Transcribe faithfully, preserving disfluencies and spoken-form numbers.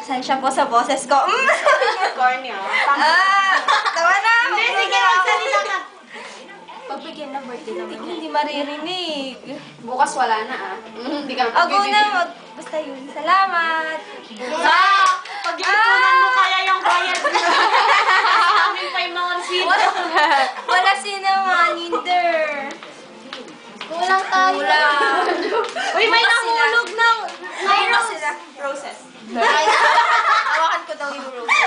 Pasensya po sa boses ko. Mm! Corny, ah. Ah! Tawa na! Hindi, sige, magsalita ka. Pagbigyan ng birthday naman. Hindi maririnig. Bukas wala na, ah. Mm, Hindi ka Ako na mag... Basta yun. Salamat! Ah! Pag-ipunan mo kaya yung bayad mo. Aming pa yung mga receipt. Wala sinamanin there. Kulang tayo. Kulang. Uy, may nahulog ng... Mayroon sila. Roses. Hawakan ko daw yung roses.